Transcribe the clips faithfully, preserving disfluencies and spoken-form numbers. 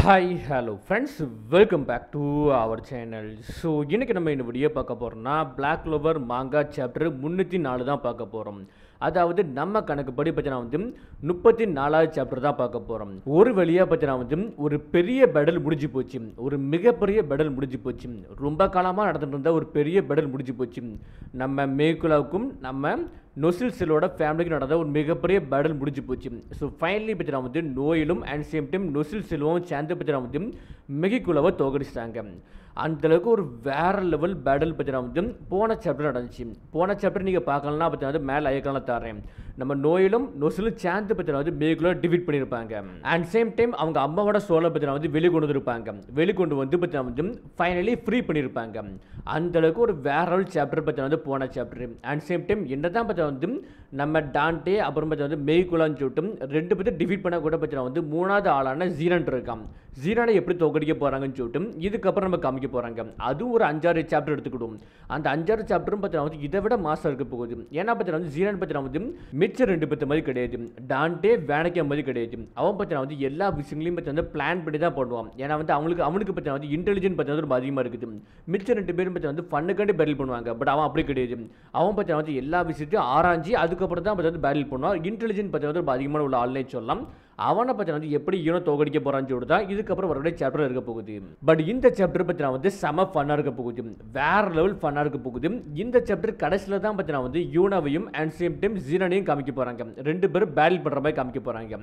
Hi, hello friends, welcome back to our channel. So, இன்னைக்கு நம்ம இந்த வீடியோ பார்க்க போறோம்னா Black Clover manga chapter முன்னூற்று நான்கு தான் பார்க்க போறோம். அதாவது நம்ம கணக்குப்படி பத்தினா வந்து முப்பத்தி நான்காவது சாப்டர் தான் பார்க்க போறோம். ஒரு வழியா பத்தினா வந்து ஒரு பெரிய பேட்டில் முடிஞ்சு போச்சு. ஒரு மிகப்பெரிய பேட்டில் முடிஞ்சு போச்சு. ரொம்ப காலமா நடந்துட்டு இருந்த ஒரு பெரிய பேட்டில் முடிஞ்சு போச்சு. நம்ம மேகுலாவுக்கும் நம்ம நொசில் செல்லோட ஃபேமிலிக்கு நடந்த ஒரு மிகப்பெரிய பேட்டில் முடிஞ்சு போச்சு. ஸோ ஃபைனலி பத்தினா வந்து நோயிலும் அண்ட் சேம் டைம் நொசில் செல்லும் சேர்ந்து பத்தினா வந்து மெகிகுலாவை தோக்கடிச்சிட்டாங்க. அந்தளவுக்கு ஒரு வேற லெவல் பேட்டில் பற்றினா வந்து போன சாப்டர் நடந்துச்சு. போன சாப்டர் நீங்கள் பார்க்கலன்னா பற்றி வந்து மேலே ஐக்கான தரேன். நம்ம நோயிலும் நொசிலும் சேர்ந்து பற்றினா வந்து மேகுலா டிஃபீட் பண்ணியிருப்பாங்க. அண்ட் சேம் டைம் அவங்க அம்மாவோட சோலை பற்றினா வந்து வெளி கொண்டு வந்துருப்பாங்க. வெளி கொண்டு வந்து பற்றினா வந்து ஃபைனலி ஃப்ரீ பண்ணியிருப்பாங்க. அந்தளவுக்கு ஒரு வேற லெவல் சாப்டர் பற்றினா வந்து போன சாப்டர். அண்ட் சேம் டைம் என்ன தான் பற்றி வந்து நம்ம டான்டே அப்புறம் பற்றி வந்து மேகுலான்னு சொல்லிட்டு ரெண்டு பேர்த்து டிஃபீட் பண்ண கூட பற்றினா வந்து மூணாவது ஆளான ஜீரன் இருக்கான். ஜீரானை எப்படி தோக்கடிக்க போகிறாங்கன்னு சொல்லிட்டு இதுக்கப்புறம் நம்ம காமிக்க போகிறாங்க. அதுவும் ஒரு அஞ்சாறு சாப்டர் எடுத்துக்கிடும். அந்த அஞ்சாறு சாப்டரும் பார்த்தீங்கன்னா வந்து இதை விட மாசம் இருக்க போகுது. ஏன்னா பார்த்தீங்கன்னா வந்து ஜீரான் பார்த்தீங்கன்னா வந்து மிச்சம் ரெண்டு பேர்த்த மாதிரி கிடையாது. டான்டே வேலைக்கு மாதிரி கிடையாது. அவன் பார்த்தீங்கன்னா வந்து எல்லா விஷயங்களையும் பற்றி வந்து பிளான் பண்ணி தான் பண்ணுவான். ஏன்னா வந்து அவங்களுக்கு அவனுக்கு பார்த்தீங்கன்னா வந்து இன்டெலிஜென்ட் பார்த்தீங்கன்னா ரொம்ப அதிகமாக இருக்குது. மிச்சம் ரெண்டு பேரும் பார்த்தீங்கன்னா வந்து ஃபண்ணுக்காண்டி பேட்டில் பண்ணுவாங்க. பட் அவன் அப்படி கிடையாது. அவன் பார்த்தீங்கன்னா வந்து எல்லா விஷயத்தையும் ஆராய்ச்சி அதுக்கப்புறம் தான் பார்த்தீங்கன்னா பேட்டில் பண்ணுவான். இன்டெலிஜென்ட் பார்த்தீங்கன்னா ரொம்ப அதிகமான உள்ள ஆள்னே சொல்லலாம். அவனை பற்றி வந்து எப்படி யூனோ தோக்கடிக்க போறான்னு சொல்லிட்டு தான் இதுக்கப்புறம் வரக்கூடிய சாப்டர் இருக்க போகுது. பட் இந்த சாப்டர் பற்றி நான் வந்து செம ஃபன்னாக இருக்க போகுது. வேற லெவல் ஃபன்னாக இருக்க போகுது. இந்த சாப்டர் கடைசியில் தான் பற்றி நான் வந்து யூனோவையும் அண்ட் சேம் டைம் ஜீரனையும் காமிக்க போறாங்க. ரெண்டு பேரும் பேட்டில் பண்ற மாதிரி காமிக்க போறாங்க.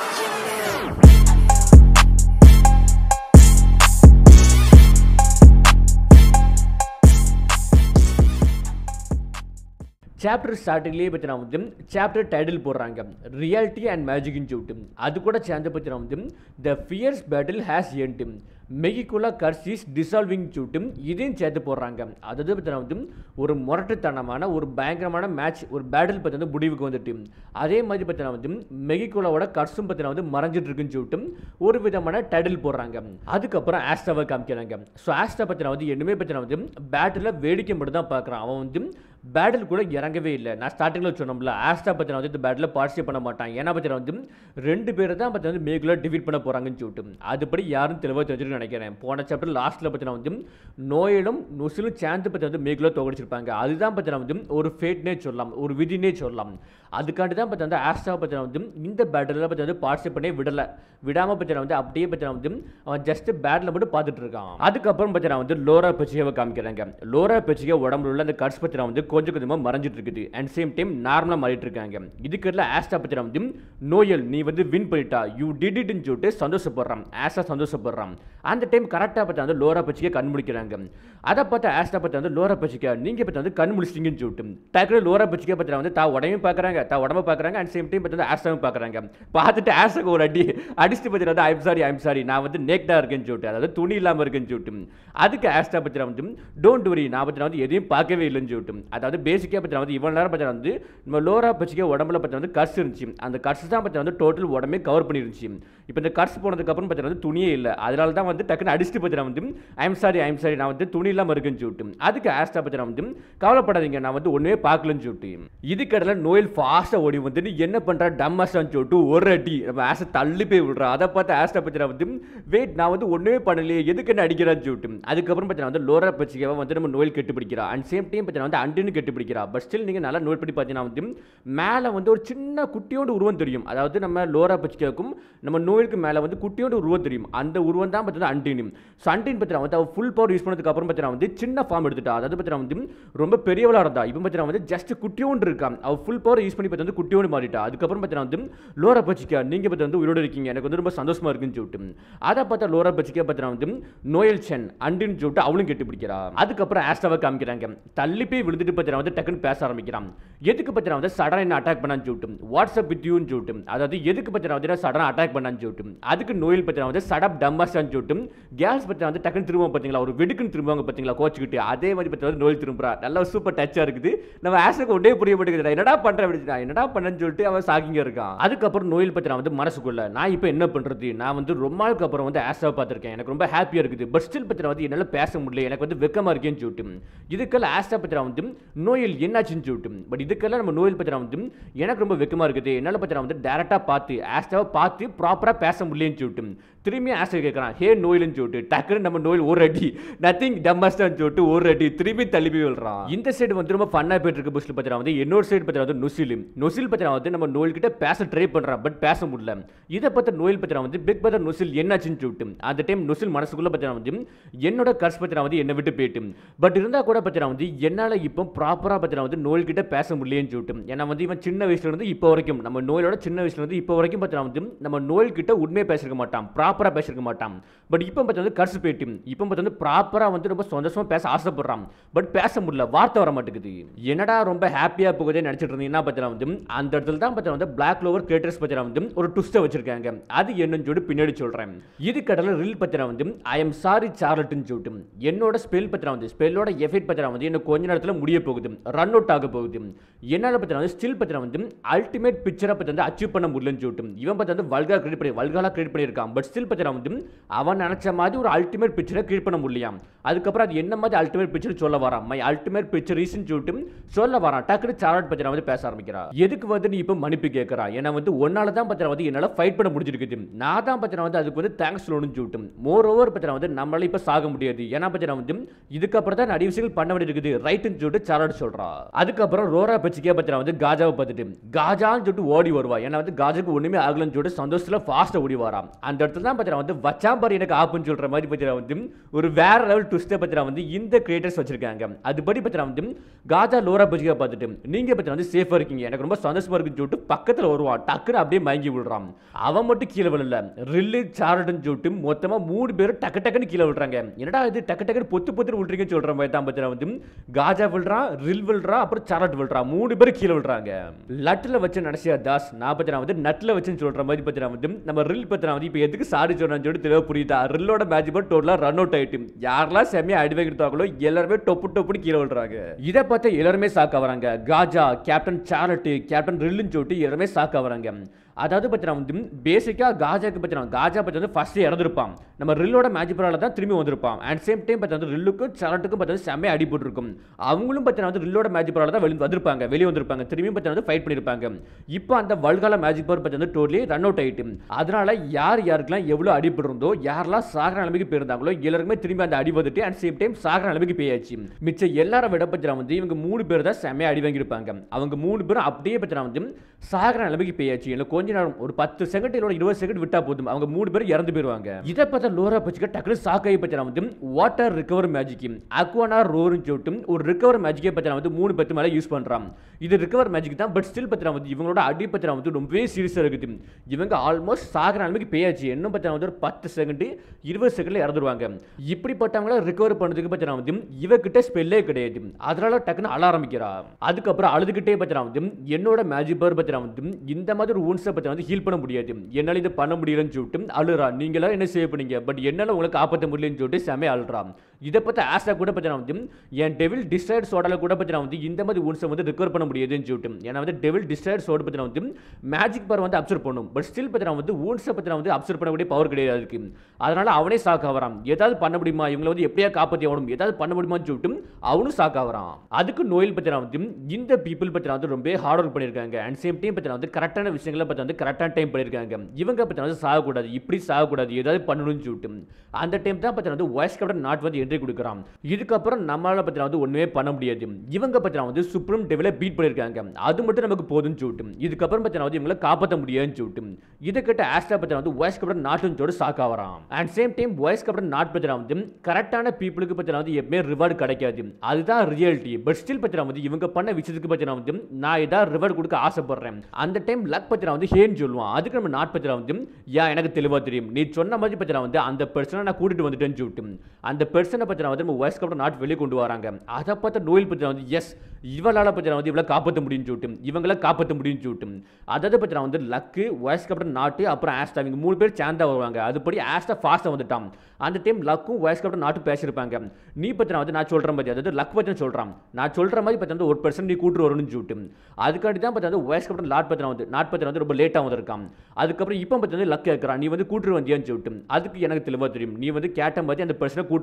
சாப்டர் ஸ்டார்டிங்லேயே பற்றி நான் வந்து சாப்டர் டைட்டில் போடுறாங்க ரியாலிட்டி அண்ட் மேஜிக்னு சொல்லிட்டு. அது கூட சேர்ந்து பற்றி நான் வந்து the fierce battle has end Megicula curse is dissolving சொல்லிட்டு இதையும் சேர்த்து போடுறாங்க. அதாவது பற்றி நான் வந்து ஒரு முரட்டுத்தனமான ஒரு பயங்கரமான மேட்ச் ஒரு பேட்டில் பற்றி வந்து முடிவுக்கு வந்துட்டு அதே மாதிரி பற்றி நான் வந்து மெகிகுலாவோட கர்ஸும் பற்றி நான் வந்து மறைஞ்சிட்டு இருக்குன்னு சொல்லிட்டு ஒரு விதமான டைட்டில் போடுறாங்க. அதுக்கப்புறம் ஆஸ்டாவை காமிக்கிறாங்க. ஸோ ஆஸ்டா பற்றி நான் வந்து என்னமே பற்றி நான் வந்து பேட்டில் வேடிக்கை மட்டும் தான் பார்க்குறான். அவன் வந்து பேட்டில் கூட இறங்கவே இல்லை. நான் ஸ்டார்டிங்கில் சொன்னோம்ல ஆஸ்டா பற்றி வந்து இந்த பேட்டில் பார்ட்டிசிபேட் பண்ண மாட்டான். ஏன்னா பற்றி வந்து ரெண்டு பேரை தான் பற்றி வந்து மேகுலா டிஃபீட் பண்ண போகிறாங்கன்னு சொல்லிட்டு அதுபடி யாரும் தெளிவாக தெரிஞ்சுன்னு நினைக்கிறேன். போன சாப்டர் லாஸ்ட்டில் பற்றி வந்து நோயிலும் நொசிலும் சேர்ந்து பற்றி வந்து மேகுலா தோக்கடிச்சிருப்பாங்க. அதுதான் பற்றி வந்து ஒரு ஃபேட்னே சொல்லலாம், ஒரு விதினே சொல்லலாம். அதுக்காண்டி தான் பற்றி வந்து ஆஸ்டாவை பற்றி வந்து இந்த பேட்டில் பற்றி வந்து பார்ட்டிசிபேட் பண்ணி விடலை. விடாமல் பற்றி வந்து அப்படியே பற்றி வந்து அவன் ஜஸ்ட் பேட்டில் மட்டும் பார்த்துட்டு இருக்கான். அதுக்கப்புறம் பற்றி வந்து லோலோபெச்சிகாவை காமிக்கிறாங்க. லோலோபெச்சிகா உடம்புல உள்ள அந்த கட்ஸ் பற்றி வந்து கொஞ்சம் கொஞ்சமாக மறைஞ்சிட்டு இருக்குது. அண்ட் சேம் டைம் நார்மலாக மாறிட்டு இருக்காங்க. இதுக்கெல்லாம் ஆஸ்டா பற்றி வந்து நோயல் நீ வந்து வின் பண்ணிட்டா யூ டிட் இட்னு சொல்லிட்டு சந்தோஷப்படுறான். ஆஸ்டா சந்தோஷப்படுறான். அந்த டைம் கரெக்டாக பார்த்து வந்து லோலோபெச்சிகா கண் முடிக்கிறாங்க. அதை பார்த்து ஆஸ்டா பார்த்து வந்து லோலோபெச்சிகா நீங்கள் பார்த்து வந்து கண் முடிச்சிட்டீங்கன்னு சொல்லிட்டு டக்குனு லோலோபெச்சிகா பார்த்து வந்து தா உடம்பையும் பார்க்குறாங்க, தா உடம்பை பார்க்குறாங்க. அண்ட் சேம் டைம் பார்த்து வந்து ஆஸ்டாவும் பார்க்குறாங்க. பார்த்துட்டு ஆஸ்டாக்கு ஒரு அடி அடிச்சுட்டு பார்த்து வந்து ஐம் சாரி ஐம் சாரி நான் வந்து நேக்டாக இருக்கேன்னு சொல்லிட்டு அதாவது துணி இல்லாமல் இருக்குன்னு சொல்லிட்டு அதுக்கு ஆஸ்டா பற்றி வந்து டோன்ட் வரி நான் பற்றி வந்து எதையும் பார்க்கவே இல்லைன்னு சொல்லிட்டு அதாவது பேசிக்காக பற்றி வந்து இவ்வளோ நேரம் பற்றி வந்து நம்ம லோலோபெச்சிகா உடம்புல பற்றி வந்து கர்ஸ் இருந்துச்சு. அந்த கர்ஸ் தான் பற்றி வந்து டோட்டல் உடம்பே கவர் பண்ணிருந்துச்சு. இப்போ இந்த கர்ஸ் போனதுக்கப்புறம் பற்றி வந்து துணியே இல்லை. அதனால தான் வந்து டக்குன்னு அடிச்சுட்டு பற்றி வந்து ஐம் சாரி ஐம் சாரி நான் வந்து துணி இல்லாமல் இருக்குன்னு சொல்லிட்டு அதுக்கு ஆஸ்டா பற்றி வந்து கவலைப்படாதீங்க நான் வந்து ஒன்றுமே பார்க்கலன்னு சொல்லிட்டு இதுக்கடல நோயில் ஃபாஸ்ட்டாக ஓடி வந்து நீ என்ன பண்ணுற டம்மாஸ்டான்னு சொல்லிட்டு ஒரு அடி நம்ம ஆஸ்டா தள்ளி போய் விடுறா. அதை பார்த்து ஆஸ்டா பற்றி வந்து வெயிட் நான் வந்து ஒன்றுமே பண்ணலையே எதுக்கு என்ன அடிக்கிறான்னு சொல்லிட்டு அதுக்கப்புறம் பற்றி வந்து லோலோபெச்சிகாவை வந்து நம்ம நோயில் கெட்டு பிடிக்கிறா. அண்ட் சேம் டைம் பற்றி வந்து அண்டின்னு கெட்டு பிடிக்கிறா. பட் ஸ்டில் நீங்கள் நல்லா நோட் பண்ணி பார்த்தீங்கன்னா வந்து மேலே வந்து ஒரு சின்ன குட்டியோடு உருவம் தெரியும். அதாவது நம்ம லோலோபெச்சிகாவுக்கும் நம்ம நோய்க்கு மேலே வந்து குட்டியோட உருவம் தெரியும். அந்த உருவம் தான் பார்த்தீங்கன்னா அண்டின். ஸோ அண்டின் பற்றி வந்து அவள் ஃபுல் பவர் யூஸ் பண்ணதுக்கு அப்புறம் பார்த்தீங்கன்னா வந்து சின்ன ஃபார்ம் எடுத்துட்டா. அதாவது பார்த்தீங்கன்னா வந்து ரொம்ப பெரியவளாக இருந்தா. இப்போ பார்த்தீங்கன்னா வந்து ஜஸ்ட் குட்டியோண்டு இருக்கா. அவள் ஃபுல் பவர் யூஸ் பண்ணி பார்த்து வந்து குட்டியோடு மாறிட்டா. அதுக்கப்புறம் பார்த்தீங்கன்னா வந்து லோலோபெச்சிகா நீங்கள் பார்த்து வந்து உயிரோடு இருக்கீங்க எனக்கு வந்து ரொம்ப சந்தோஷமா இருக்குன்னு சொல்லிட்டு அதை பார்த்தா லோலோபெச்சிகா பார்த்தீங்கன்னா வந்து நோயல் சென் அண்டின்னு சொல்லிட்டு அவளும் கெட்டு பிடிக்கிறா. அதுக்கப்புறம் ஆஸ்டாவை காமிக்கிறாங்க. தள்ளி போய் விழுந்துட்டு பார்த்தீங்கன்னா வந்து டக்குன்னு பேச ஆரம்பிக்கிறான். எதுக்கு பார்த்தீங்கன்னா வந்து சடனாக என்ன அட்டாக் பண்ணான்னு சொல்லிட்டு வாட்ஸ்அப் வித் யூன்னு சொல்லிட்டு அதாவது எதுக்கு பார்த்தீங்கன்னா வந்து சடனாக அட்டாக் பண்ணான்னு சொல்லிட்டு அதுக்கு நோயில் பார்த்தீங்கன்னா வந்து சடப் டம்மாஸ்டான்னு சொல்லிட்டு கேர்ள்ஸ் பார்த்தீங்கன்னா வந்து டக்குன்னு திரும்ப பார்த்தீங்களா ஒரு வெடுக்குன்னு திரும்புவாங்க பார்த்தீங்களா கோச்சுக்கிட்டு அதே மாதிரி பார்த்தீங்கன்னா நோயில் திரும்புறா. நல்லா சூப்பர் டச்சாக இருக்குது. நம்ம ஆஸ்டாக்கு ஒன்றே புரிய மாட்டேங்குது என்னடா பண்ணுறேன் அப்படின்னா என்னடா பண்ணேன்னு சொல்லிட்டு அவன் சாகிங்க இருக்கான். அதுக்கப்புறம் நோயில் பார்த்தீங்கன்னா வந்து மனசுக்குள்ள நான் இப்போ என்ன பண்ணுறது நான் வந்து ரொம்ப நாளுக்கு அப்புறம் வந்து ஆஸ்டாவை பார்த்துருக்கேன் எனக்கு ரொம்ப ஹாப்பியாக இருக்குது. பட் ஸ்டில் பார்த்தீங்கன்னா வந்து என்னால் பேச முடியல எனக்கு வந்து வெக்கமாக இருக்கேன்னு சொல்லிட்டு இதுக்கெல்லாம் ஆஸ்டா பார்த்தீங்கன்னா வந்து நோயில் என்னாச்சுன்னு சொல்லிட்டு பட் இதுக்கெல்லாம் நம்ம நோயில் பார்த்தீங்கன்னா வந்து எனக்கு ரொம்ப வெக்கமாக இருக்குது என்னால் பார்த்தீங்கன்னா வந்து டேரெக்டாக பார்த்து ஆஸ்டாவை பார்த்து ப்ராப்பராக பேச முடியலன்னு சொல்லிட்டு திரும்பி ஆஸ்டா கேட்குறான் ஹே நோயில்னு சொல்லிட்டு டக்குன்னு நம்ம நோயில் ஒரு அடி நத்திங் டம்மஸ்டான்னு சொல்லிட்டு ஒரு அடி திரும்பி தள்ளி போய் விடுறான். இந்த சைடு வந்து ரொம்ப ஃபன்னாக போயிட்டு இருக்க புஷ்ல பார்த்தா வந்து இன்னொரு சைடு பார்த்தா வந்து நொசில் நொசில் பார்த்தா வந்து நம்ம நோயில் கிட்ட பேச ட்ரை பண்ணுறான் பட் பேச முடியல. இதை பார்த்த நோயில் பார்த்தா வந்து பிக் பதர் நொசில் என்னாச்சுன்னு சொல்லிட்டு அந்த டைம் நொசில் மனசுக்குள்ள பார்த்தா வந்து என்னோட கர்ஸ் பார்த்தா வந்து என்னை விட்டு போயிட்டு பட் இருந்தால் கூட பார்த்தா வந்து என்னால் இப்போ ப்ராப்பராக பார்த்தா வந்து நோயில் கிட்ட பேச முடியலன்னு சொல்லிட்டு ஏன்னா வந்து இவன் சின்ன வயசுல இருந்து இப்போ வரைக்கும் நம்ம நோயோட சின்ன வயசுல இருந்து இப்போ வரைக்கும் பார்த்தா வந்து நம்ம நோயில் கிட்ட உண்மையை பேசிருக்க மாட்டான் ப்ராப்பராக பேசிருக்க மாட்டான். பட் இப்போ பார்த்தா வந்து கர்ஸ் போயிட்டு இப்போ பார்த்தா வந்து ப்ராப்பராக வந்து ரொம்ப சந்தோஷமா பேச ஆசைப்படுறான் பட் பேச முடியல வார்த்தை வர மாட்டேங்குது. என்னடா ரொம்ப ஹாப்பியாக போகுதே நினச்சிட்டு இருந்தீங்கன்னா பார்த்தா வந்து அந்த இடத்துல தான் பார்த்தா வந்து பிளாக் க்ளோவர் கிரியேட்டர்ஸ் பார்த்தா வந்து ஒரு ட்விஸ்ட்டை வச்சிருக்காங்க. அது என்னன்னு சொல்லிட்டு பின்னாடி சொல்கிறேன். இது கடல ரில் பார்த்தா வந்து ஐ எம் சாரி சார்லட்னு சொல்லிட்டு என்னோட ஸ்பெல் பார்த்தா வந்து ஸ்பெல்லோட எஃபெக்ட் பார்த்தா வந்து எனக்கு கொஞ்ச நேரத்தில் முடிய போகுது ரன் அவுட் ஆக போகுது. என்னால் பார்த்தா வந்து ஸ்டில் பார்த்தா வந்து அல்டிமேட் பிக்சரை பற்றி வந்து அச்சீவ் பண்ண முடியலன்னு சொல்லிட்டு இவன் பார்த்தா வந்து வல்கா கிரியேட் பண்ணி வல்காலாக கிரியேட் பண்ணியிருக்கான். பட் ஸ்டில் பார்த்தா வந்து அவன் நினச்ச மாதிரி ஒரு அல்டிமேட் பிக்சரை கிரியேட் பண்ண முடியலையாம். அதுக்கப்புறம் அது என்ன மாதிரி அல்டிமேட் பிக்சர் சொல்ல வரான் மை அல்டிமேட் பிக்சர் ரீசன் சொல்லிட்டு சொல்ல வரான். டக்குனு சார்லட் பற்றி வந்து பேச ஆரம்பிக்கிறா. எதுக்கு வந்து நீ இப்போ மன்னிப்பு கேட்கறா ஏன்னா வந்து ஒன்னால தான் பத்திரம் வந்து என்னால் ஃபைட் பண்ண முடிஞ்சிருக்குது நான் தான் பத்திரம் வந்து அதுக்கு வந்து தேங்க்ஸ் சொல்லணும்னு சொல்லிட்டு மோர் ஓவர் பத்திரம் வந்து நம்மளால இப்போ சாக முடியாது ஏன்னா பத்திரம் வந்து இதுக்கப்புறம் தான் நிறைய விஷயங்கள் பண்ண வேண்டியிருக்குது ரைட்டுன்னு சொல்லிட்டு சார்லட் சொல்றா. அதுக்கப்புறம் ரோரா பச்சிக்கே பத்திரம் வந்து காஜாவை பார்த்துட்டு காஜான்னு சொல்லிட்டு ஓடி வருவா ஏன்னா வந்து காஜாக்கு ஒண்ணுமே ஆகலன்னு சொல்லிட்டு சந்தோஷத்துல ஃபாஸ்ட்டாக ஓடி வரான். அந்த இடத்துல தான் பத்திரம் வந்து வச்சாம்பார் எனக்கு ஆப்புன்னு சொல்ற மாதிரி பத்திரம் வந்து ஒரு வேற லெவல் ட்விஸ்ட்டை பத்திரம் வந்து இந்த கிரியேட்டர்ஸ் வச்சிருக்காங்க. அதுபடி பத்திரம் வந்து காஜா லோரா பச்சிக்கா பார்த்துட்டு நீங்க பத்திரம் வந்து சேஃபா இருக்கீங்க எனக்கு ரொம்ப சந்தோஷமா இருக்குன்னு சொல்லிட்டு பக்கத்தில் வருவான். டக்குன்னு அப்படியே மயங்கி விடுறான். அவன் மட்டும் கீழே விழல ரில்லு சார்லட்னு சொல்லிட்டு மொத்தமா மூணு பேரும் டக்கு டக்குன்னு கீழே விழுறாங்க. என்னடா இது டக்கு டக்குன்னு பொத்து பொத்து விழுறீங்கன்னு சொல்ற மாதிரி தான் பத்திரம் வந்து காஜா விழுறான் ரில் விழுறான் அப்புறம் சார்லட் விழுறான் மூணு பேரும் கீழே விழுறாங்க. லட்டில் வச்சு நடசியா தாஸ் நான் பத்திரம் வந்து நட்டில் வச்சுன்னு சொல்ற மாதிரி பத்திரம் வந்து நம்ம ரில் பத்திரம் வந்து இப்போ எதுக்கு சாரி சொல்றான்னு சொல்லிட்டு தெளிவாக புரியுதா. ரில்லோட மேட்ச் போட்டு டோட்டலாக ரன் அவுட் ஆயிட்டு யாரெல்லாம் செம்மையா அடி வைக்கிறாங்களோ எல்லாருமே டொப்பு டொப்புன்னு கீழே விழுறாங்க. இதை பார்த்து எல்லாருமே சாக்க வராங்க. காஜா கேப்டன் சார்லட் கேப்டன் ரில்லுன்னு சொல்லிட்டு எல்லாருமே சாக்க வராங்க. அதாவது பத்திரம் வந்து பேசிக்காக காஜாக்கு பத்திரம் காஜா பற்றி வந்து ஃபர்ஸ்ட் இறந்துருப்பான் நம்ம ரில்லோட மேஜிக் பரால தான் திரும்பி வந்திருப்பான். அண்ட் சேம் டைம் பற்றி வந்து ரில்லுக்கும் சார்லட்டுக்கும் பற்றி வந்து செம்மையாக அடிபட்டுருக்கும். அவங்களும் பற்றி வந்து ரில்லோட மேஜிக் பரால தான் வெளியே வந்திருப்பாங்க வெளியே வந்திருப்பாங்க திரும்பியும் பற்றி வந்து ஃபைட் பண்ணியிருப்பாங்க. இப்போ அந்த வல்கால மேஜிக் பவர் பற்றி வந்து டோட்டலி ரன் அவுட் ஆகிட்டு அதனால யார் யாருக்கெல்லாம் எவ்வளோ அடிபட்டிருந்தோ யாரெல்லாம் சாகர நிலைமைக்கு போயிருந்தாங்களோ எல்லாருக்குமே திரும்பி அந்த அடி வந்துட்டு அண்ட் சேம் டைம் சாகர நிலைமைக்கு போயாச்சு. மிச்சம் எல்லாரும் விட பத்திரம் வந்து இவங்க மூணு பேர் தான் செம்மையாக அடி வாங்கியிருப்பாங்க. அவங்க மூணு பேரும் அப்படியே பத்திரம் வந்து சாகர நிலைமைக்கு போயாச்சு. எனக்கு கொஞ்ச நேரம் ஒரு பத்து செகண்ட் இல்ல இருபது செகண்ட் விட்டா போதும் அவங்க மூணு பேரும் இறந்து போயிருவாங்க. இதை பார்த்தா லோரா பச்சிக்க டக்குனு சாக்காய் பத்திரம் வந்து வாட்டர் ரிகவர் மேஜிக் அக்வானா ரோர்னு சொல்லிட்டு ஒரு ரிகவர் மேஜிக்கை பத்திரம் வந்து மூணு பத்து மேலே யூஸ் பண்றான். இது ரிகவர் மேஜிக் தான் பட் ஸ்டில் பத்திரம் வந்து இவங்களோட அடி பத்திரம் வந்து ரொம்பவே சீரியஸாக இருக்குது. இவங்க ஆல்மோஸ்ட் சாகர நிலைமைக்கு பேயாச்சு. என்ன பத்திரம் வந்து ஒரு பத்து செகண்ட் இருபது செகண்ட்ல இறந்துருவாங்க. இப்படிப்பட்டவங்கள ரிகவர் பண்ணதுக்கு பத்திரம் வந்து இவகிட்ட ஸ்பெல்லே கிடையாது. அதனால டக்குன்னு அழ ஆரம்பிக்கிறா. அதுக்கப்புறம் அழுதுகிட்டே பத்திரம் வந்து என்னோட மேஜிக் பவர் பத்திரம் வந்து இந்த மாதிரி ஒரு ஊன்ஸை பத்திரம் வந்து ஹீல் பண்ண முடியாது என்னால் இது பண்ண முடியலன்னு சொல்லிட்டு அழுறா. நீங்களா என்ன சேவ் பண்ணீங்க பட் என்னால் உங்களுக்கு காப்பாற்ற முடியலன்னு சொல்லிட்டு செமையா அழுறா. இதை பற்றி ஆஸ்டா கூட பற்றி வந்து என் டெவில் டிஸ்ட்ராய்ட் சோடால கூட பற்றி வந்து இந்த மாதிரி ஊன்ஸை வந்து ரிகவர் பண்ண முடியாதுன்னு சொல்லிட்டு ஏன்னா வந்து டெவில் டிஸ்ட்ராய்ட் சோட பற்றி வந்து மேஜிக் பவர் வந்து அப்சர்வ் பண்ணும் பட் ஸ்டில் பற்றி வந்து ஊன்ஸை பற்றி வந்து அப்சர்வ் பண்ணக்கூடிய பவர் கிடையாது இருக்கு. அதனால அவனே சாக்க வரான். ஏதாவது பண்ண முடியுமா இவங்களை வந்து எப்படியா காப்பாற்றி ஆகணும் ஏதாவது பண்ண முடியுமான்னு சொல்லிட்டு அவனும் சாக்க வரான். அதுக்கு நோயில் பற்றி வந்து இந்த பீப்புள் பற்றி வந்து ரொம்ப ஹார்ட் ஒர்க் பண்ணியிருக்காங்க. அண்ட் சேம் டைம் பற்றி வந்து கரெக்டான விஷயங்களை பற்றி வந்து கரெக்டான டைம் பண்ணியிருக்காங்க. இவங்க பற்றி வந்து சாகக்கூடாது இப்படி சாகக்கூடாது ஏதாவது பண்ணணும்னு சொல்லிட்டு அந்த டைம் தான் பற்றி வந்து வாய்ஸ் கேப்டன் நாட் வந்து என்ட்ரி கொடுக்குறான். இதுக்கப்புறம் நம்மளால பற்றி வந்து ஒன்றுமே பண்ண முடியாது. இவங்க பற்றி வந்து சுப்ரீம் டெவிலை பீட் பண்ணியிருக்காங்க அது மட்டும் நமக்கு போதும்னு சொல்லிட்டு இதுக்கப்புறம் பற்றி வந்து இவங்களை காப்பாற்ற முடியாதுன்னு சொல்லிட்டு இதை கிட்ட ஆஸ்டா பற்றி வந்து வாய்ஸ் கேப்டன் நாட்டுன்னு சொல்லிட்டு சாக்கா வரான். And same time vice captain Nacht பற்றி வந்து கரெக்டான பீப்புளுக்கு பற்றி வந்து எப்பவுமே ரிவார்டு கிடைக்காது அதுதான் ரியாலிட்டி. பட் ஸ்டில் பற்றி வந்து இவங்க பண்ண விஷயத்துக்கு பற்றி வந்து நான் ஏதாவது ரிவார்டு கொடுக்க ஆசைப்படுறேன். அந்த டைம் லக் பற்றி வந்து ஹேன்னு சொல்லுவான். அதுக்கு நம்ம நாட் பற்றி வந்து யா எனக்கு தெளிவாக தெரியும் நீ சொன்ன மாதிரி பற்றி வந்து அந்த பெர்சனை நான் கூட்டிட்டு வந்துட்டேன்னு சொல்லிட்டு அந்த பெர்சனை பற்றி வந்து நம்ம வாய்ஸ் கேப்டன் நாட் வெளியே கொண்டு வராங்க. அதை பார்த்த நோயில் பற்றி வந்து எஸ் இவளால் பற்றி வந்து இவளை காப்பாற்ற முடியும்னு சொல்லிட்டு இவங்களை காப்பாற்ற முடியும்னு சொல்லிட்டு அதாவது பற்றி வந்து லக்கு வாய்ஸ் கேப்டன் நாட்டு அப்புறம் ஆஸ்டா இவங்க மூணு பேர் சேர்ந்தா வருவாங்க. அதுபடி ஆஸ்டா ஃபாஸ்ட்டாக வந்துட்டான். அந்த டைம் லக்கும் வாய்ஸ் கேப்டன் நாட்டு பேசியிருப்பாங்க. நீ பற்றி வந்து நான் சொல்கிற மாதிரி அதாவது லக் பற்றி சொல்கிறான் நான் சொல்கிற மாதிரி பற்றி வந்து ஒரு பெர்சன் நீ கூட்டு வரணும்னு சொல்லிட்டு அதுக்காண்டி தான் பற்றி வந்து வாய்ஸ் கேப்டன் லாட் பற்றி வந்து நாட் பற்றி வந்து ரொம்ப லேட்டாக வந்திருக்கான். அதுக்கப்புறம் இப்போ பற்றி வந்து லக் கேட்குறான் நீ வந்து கூட்டு வந்தியான்னு சொல்லிட்டு அதுக்கு எனக்கு தெளிவாக தெரியும் நீ வந்து கேட்ட மாதிரி அந்த பெர்சனை கூட்டு வந்துட்டேன்னு சொல்லிட்டு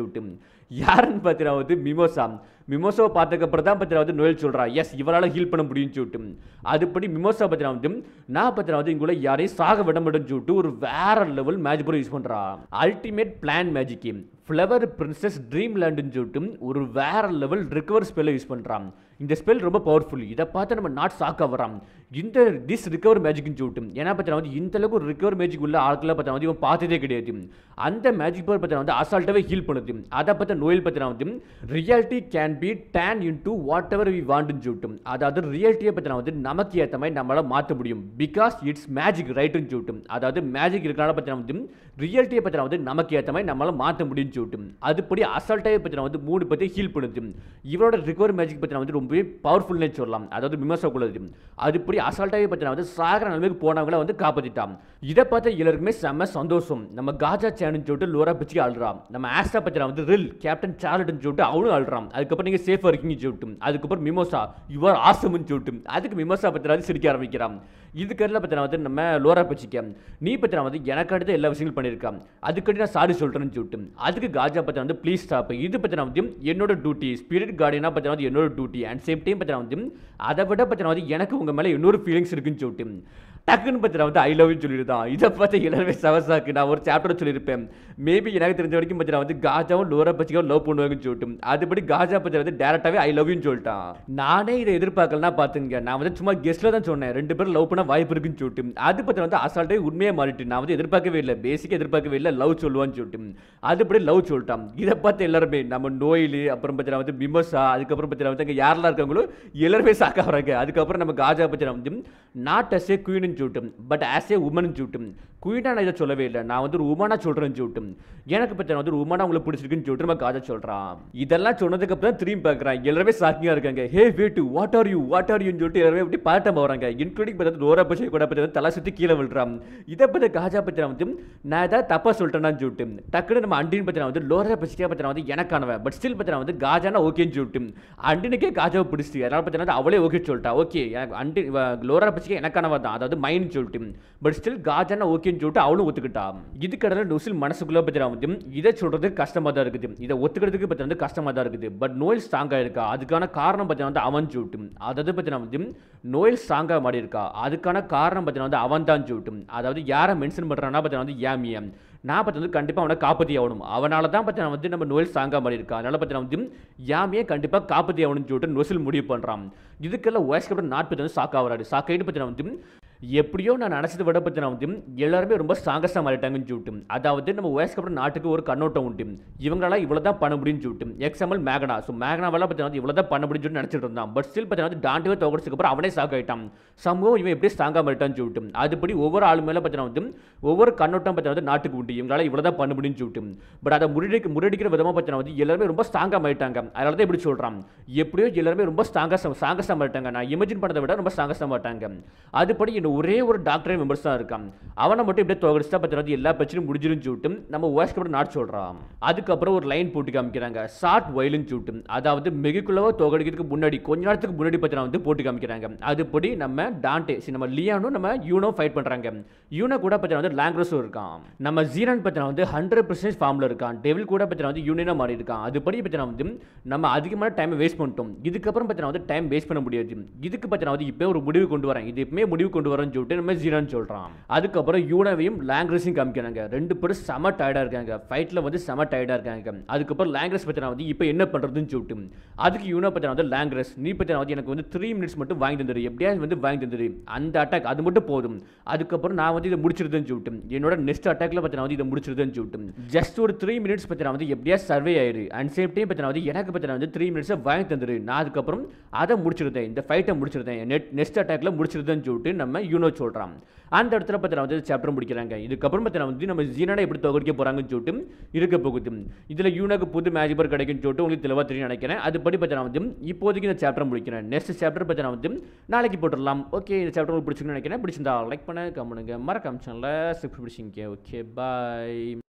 சொல்லிட்டு யாருன்னு பார்த்தீங்கன்னா வந்து மிமோசா மிமோசாவை பார்த்ததுக்கப்புறம் தான் பார்த்தீங்கன்னா வந்து நோயல் சொல்கிறா எஸ் இவரால் ஹீல் பண்ண முடியும்னு சொல்லிட்டு அதுபடி மிமோசா பார்த்தீங்கன்னா வந்து நான் பார்த்தீங்கன்னா வந்து இங்குள்ள யாரையும் சாக விட மாட்டேன்னு சொல்லிட்டு ஒரு வேற லெவல் மேஜிக் ப்ரோ யூஸ் பண்ணுறா ultimate plan magic flower princess dream லேண்டுன்னு சொல்லிட்டு ஒரு வேற லெவல் ரிகவர் ஸ்பெல்லை யூஸ் பண்ணுறான் இந்த ஸ்பெல் ரொம்ப பவர்ஃபுல் இதை பார்த்து நம்ம நாட் சாக்க வரான் இந்த திஸ் ரிகவர் மேஜிக்னு சொல்லிட்டு ஏன்னா பார்த்தீங்கன்னா வந்து இந்த அளவுக்கு ஒரு ரிகவர் மேஜிக் உள்ள ஆட்களை பார்த்தா வந்து இவன் பார்த்ததே கிடையாது அந்த மேஜிக் பவர் பார்த்தீங்கன்னா வந்து அசால்ட்டாகவே ஹீல் பண்ணுது அதை பார்த்த நோயில் பார்த்தீங்கன்னா வந்து reality can be turned into whatever we வாண்ட்னு சொல்லிட்டு அதாவது ரியாலிட்டியை பார்த்தீங்கன்னா வந்து நமக்கு ஏற்ற மாதிரி நம்மளால் மாற்ற முடியும் பிகாஸ் இட்ஸ் மேஜிக் ரைட்டுன்னு சொல்லிட்டு அதாவது மேஜிக் இருக்கிறனால பார்த்தீங்கன்னா வந்து ரியாலிட்டியை பார்த்தீங்கன்னா வந்து நமக்கு ஏற்ற மாதிரி நம்மளால் மாற்ற முடியும்னு சொல்லிட்டு அதுபடி அசால்ட்டாகவே பார்த்தீங்கன்னா வந்து மூணு பற்றி ஹீல் பண்ணுது இவரோட ரிகவர் மேஜிக் பார்த்தீங்கன்னா வந்து ரொம்பவே பவர்ஃபுல்னே சொல்லலாம் அதாவது மிமோசாக்குள்ளது அதுபடி அசால்ட்டாகவே பார்த்தீங்கன்னா வந்து சாகர நிலைமைக்கு போனவங்கள வந்து காப்பாற்றிட்டான் இதை பார்த்த எல்லாருக்குமே செம்ம சந்தோஷம் நம்ம காஜா சேனன்னு சொல்லிட்டு லோரா பிச்சு அழுறான் நம்ம ஆஸ்டா பார்த்தீங்கன்னா வந்து ரில் கேப்டன் சார்லட்னு சொல்லிட்டு அவனும் அழுறான் அதுக்கப்புறம் நீங்கள் சேஃபாக இருக்கீங்கன்னு சொல்லிட்டு அதுக்கப்புறம் மிமோசா யுவர் ஆசம்னு சொல்லிட்டு அதுக்கு மிமோசா பார்த்தீங்கன்னா சிரிக்க ஆரம்பிக்கிறான் இதுக்கெல்லாம் பார்த்தீங்கன்னா வந்து நம்ம லோரா பிச்சிக்க நீ பார்த்தீங்கன்னா வந்து எனக்கு அடுத்து எல்லா விஷயங்களும் பண்ணியிருக்கான் அதுக்கடி நான் சாரி சொல்கிறேன்னு சொல்லிட்டு அதுக்கு காஜா பார்த்தீங்கன்னா வந்து ப்ளீஸ் ஸ்டாப் இது பார்த்தீங்கன்னா வந்து என்னோட டியூட்டி ஸ்பிரிட் கார்டியனாக பார்த்தீங்கன்னா வந்து என்னோட டியூட்டி அண்ட் சேம் டைம் பார்த்தீங்கன்னா வந்து அதை விட பார்த்தீங்கன்னா வந்து எனக்கு உங்கள் மேலே இன்னொரு ஃபீலிங்ஸ் இருக்குன்னு சொல்லிட்டு டக்குன்னு பார்த்தீங்கன்னா வந்து ஐ லவ்னு சொல்லியிருந்தான் இதை பார்த்து எல்லாருமே சவசாக்கு நான் ஒரு சாப்டர் சொல்லியிருப்பேன் மேபி எனக்கு தெரிஞ்ச வரைக்கும் பார்த்தீங்கன்னா வந்து காஜாவும் லோரா பச்சிக்காவும் லவ் பண்ணுவாங்கன்னு சொல்லிட்டு அதுபடி காஜா பத்தி வந்து டேரக்டாகவே ஐ லவ்னு சொல்லிட்டான் நானே இதை எதிர்பார்க்கலன்னா பார்த்துங்க நான் வந்து சும்மா கெஸ்ட்டில் தான் சொன்னேன் ரெண்டு பேரும் லவ் பண்ண வாய்ப்பு இருக்குன்னு சொல்லிட்டு அது பற்றி வந்து அசால்ட்டே உண்மையாக மாறிட்டு நான் வந்து எதிர்பார்க்கவே இல்லை பேசிக்காக எதிர்பார்க்கவே இல்லை லவ் சொல்லுவான்னு சொல்லிட்டு அதுபடி லவ் சொல்லிட்டான் இதை பார்த்து எல்லாருமே நம்ம நோயில் அப்புறம் பார்த்தீங்கன்னா வந்து மிமோசா அதுக்கப்புறம் பார்த்தீங்கன்னா வந்து அங்கே யாரெல்லாம் இருக்காங்களோ எல்லாருமே சாக்க வராங்க அதுக்கப்புறம் நம்ம காஜா பத்தினா வந்து நாட் அஸ் ஏ குயின் சொல்லிட்டு பட் ஆஸ் ஏ உமன் சொல்லிட்டு குயினா நான் இதை சொல்லவே இல்லை நான் வந்து ஒரு உமனா சொல்றேன்னு சொல்லிட்டு எனக்கு பற்றி வந்து ஒரு உமனா உங்களுக்கு பிடிச்சிருக்குன்னு சொல்லிட்டு நம்ம காஜா சொல்றான் இதெல்லாம் சொன்னதுக்கு அப்புறம் திரும்பி பார்க்குறான் எல்லாருமே சாக்கியா இருக்காங்க hey wait what are you what are யூன்னு சொல்லிட்டு எல்லாருமே அப்படி பாட்டம் போறாங்க இன்க்ளூடிங் பார்த்து லோரா பச்சை கூட பற்றி தலை சுற்றி கீழே விழுறான் இதை பற்றி காஜா பற்றி வந்து நான் ஏதாவது தப்பா சொல்லிட்டேன்னு சொல்லிட்டு டக்குனு நம்ம அண்டின்னு பற்றி வந்து லோரா பச்சிக்கா பற்றி வந்து எனக்கானவன் பட் ஸ்டில் பற்றி வந்து காஜானா ஓகேன்னு சொல்லிட்டு அண்டினுக்கே காஜாவை பிடிச்சிட்டு அதனால பற்றி வந்து அவளே ஓகே சொல்லிட்டா ஓகே எனக்கு அண்டி லோரா பச்சிக்கா எனக்கானவா தான் அதாவது மைண்ட் சொல்லிட்டு பட் ஸ்டில் காஜானா ஓகேன்னு சொல்லிட்டு அவளும் ஒத்துக்கிட்டா இதுக்கடல நொசில் மனசுக்குள்ள பத்திரா வந்து இதை சொல்றது கஷ்டமா தான் இருக்குது இதை ஒத்துக்கிறதுக்கு பத்தி வந்து கஷ்டமா தான் இருக்குது பட் நோயில் ஸ்ட்ராங்கா இருக்கா அதுக்கான காரணம் பத்தி வந்து அவன் சொல்லிட்டு அதாவது பத்தினா வந்து நோயில் ஸ்ட்ராங்கா மாறி இருக்கா அதுக்கான காரணம் பத்தினா வந்து அவன் தான் சொல்லிட்டு அதாவது யாரை மென்ஷன் பண்றான்னா பத்தினா வந்து யாமியம் நான் பார்த்து வந்து கண்டிப்பாக அவனை காப்பாற்றி ஆகணும் அவனால தான் பார்த்து வந்து நம்ம நோயில் ஸ்ட்ராங்காக மாறி இருக்கா அதனால பார்த்து வந்து யாமியே கண்டிப்பாக காப்பாற்றி ஆகணும்னு சொல்லிட்டு நொசில் முடிவு பண்ணுறான் இதுக்கெல்லாம் வாய்ஸ் கப்பர் நாட் பற்றி வந்து சாக்காகிறாரு சாக்காயிட்டு பற்றி வந்து எப்படியோ நான் நினச்சதை விட பற்றி வந்து எல்லாருமே ரொம்ப ஸ்ட்ராங்கஸ்டாக மாறிட்டாங்கன்னு சொல்லிட்டு அதாவது நம்ம வாய்ஸ் கப்பர் நாட்டுக்கு ஒரு கண்ணோட்டம் உண்டு இவங்களால இவ்வளோ தான் பண்ண முடியும்னு சொல்லிட்டு எக்ஸாம்பிள் மேகனா ஸோ மேகனாவெல்லாம் பற்றி வந்து இவ்வளோ தான் பண்ண முடியும்னு சொல்லிட்டு நினச்சிட்டு இருந்தான் பட் ஸ்டில் பற்றி வந்து டாண்டிவே தோக்கடிச்சதுக்கு அப்புறம் அவனே சாக் ஆகிட்டான் சமூகம் இவன் எப்படி ஸ்ட்ராங்காக மாறிட்டான்னு சொல்லிட்டு அதுபடி ஒவ்வொரு ஆளு மேலே பற்றி வந்து ஒவ்வொரு கண்ணோட்டம் பற்றி வந்து நாட்டுக்கு உண்டு இவங்களால இவ்வளோ தான் பண்ண முடியும்னு சொல்லிட்டு பட் அதை முறியடிக்க முறியடிக்கிற விதமாக பற்றி வந்து எல்லாருமே ரொம்ப ஸ்ட்ராங்காக மாறிட்டாங்க அதனால தான் இப்படி சொல்கிறான் எப்படியோ எல்லாருமே ரொம்ப ஸ்ட்ராங்காக ஸ்ட்ராங்கஸ்டாக மாட்டாங்க நான் இமேஜின் பண்ணதை விட ரொம்ப ஸ்ட்ராங்கஸ்டாக மாட்டாங்க அதுபடி இன்னும் ஒரே ஒரு டாக்டர் மெம்பர்ஸ் தான் இருக்கான் அவனை மட்டும் இப்படியே தோகடிச்சா பத்தி எல்லா பிரச்சனையும் முடிஞ்சிருன்னு சொல்லிட்டு நம்ம வாய்ஸ் கப்பர் நாட் சொல்றான் அதுக்கப்புறம் ஒரு லைன் போட்டு காமிக்கிறாங்க ஷார்ட் வயலுன்னு சொல்லிட்டு அதாவது மெகுக்குள்ளவோ தோகடிக்கிறதுக்கு முன்னாடி கொஞ்ச நேரத்துக்கு முன்னாடி பத்தினா வந்து போட்டு காமிக்கிறாங்க அதுபடி நம்ம டான்டே நம்ம லியானும் நம்ம யூனோ ஃபைட் பண்றாங்க யூனோ கூட பத்தினா வந்து லாங்குவேஜும் இருக்கான் நம்ம ஜீரன் பத்தினா வந்து ஹண்ட்ரட் பர்சன்ட் ஃபார்ம்ல இருக்கான் டெவில் கூட பத்தினா வந்து யூனியனா மாறி இருக்கான் அதுபடி பத்தினா வந்து நம்ம அதிகமான டைம் வேஸ்ட் பண்ணிட்டோம் இதுக்கப்புறம் பத்தினா வந்து டைம் வேஸ்ட் பண்ண முடியாது இதுக்கு பத்தினா வந்து இப்போ ஒரு முடிவு கொண்டு வரேன் இது எப்பவுமே முடிவு கொண்டு வரேன்னு சொல்லிட்டு நம்ம ஜீரன் சொல்றான் அதுக்கப்புறம் யூனோவையும் லாங்குவேஜையும் காமிக்கிறாங்க ரெண்டு பேரும் செம டயர்டா இருக்காங்க ஃபைட்ல வந்து செம டயர்டா இருக்காங்க அதுக்கப்புறம் லாங்குவேஜ் பத்தினா வந்து இப்போ என்ன பண்றதுன்னு சொல்லிட்டு அதுக்கு யூனோ பத்தினா வந்து லாங்குவேஜ் நீ பத்தினா வந்து எனக்கு வந்து த்ரீ மினிட்ஸ் மட்டும் வாங்கி தந்துரு எப்படியாவது வந்து வாங்கி தந்துரு அந்த அட்டாக் அது மட்டும் போதும் அதுக்கப்புறம் நான் வந்து இதை முடிச்சிருதுன்னு சொல்லிட்டு என்னோட நெக்ஸ்ட் அட்டாக்ல பத்தினா வந்து இதை முடிச்சிருதுன்னு சொல்லிட்டு ஜஸ்ட் ஒரு த்ரீ மினிட்ஸ் பத்தினா வந்து எப்படியா சர்வே ஆயிரு அண்ட் சேம் டைம் பத்தினா வந்து எனக்கு பத்தினா வந்து த்ரீ மினிட்ஸ் வாங்கி தந்துரு நான் அதுக்கப்புறம் அதை முடிச்சிருந்தேன் இந்த ஃபைட்டை முடிச்சிருந்தேன் நெக்ஸ்ட் அட்டாக்ல முடிச்சிருதுன்னு சொல்லிட்டு நம்ம யூனோ சொல்றான் அந்த இடத்துல பத்தினா வந்து சாப்டர் முடிக்கிறாங்க இதுக்கப்புறம் பத்தினா வந்து நம்ம ஜீனானை எப்படி தோக்கடிக்க போறாங்கன்னு சொல்லிட்டு இருக்க போகுது இதுல யூனோக்கு புது மேஜிக் பவர் கிடைக்குன்னு சொல்லிட்டு உங்களுக்கு தெளிவாக தெரியும் நினைக்கிறேன் அதுபடி பத்தினா வந்து இப்போதைக்கு இந்த சாப்டர் முடிக்கிறேன் நெக்ஸ்ட் சாப்டர் பத்தினா வந்து நாளைக்கு போட்டுடலாம் ஓகே இந்த சாப்டர் உங்களுக்கு பிடிச்சிருக்குன்னு நினைக்கிறேன் பிடிச்சிருந்தா லைக் பண்ண கமெண்ட்டுங்க மறக்காம சேனலை சப்ஸ்கிரைப் பண்ணிங்க ஓகே பாய்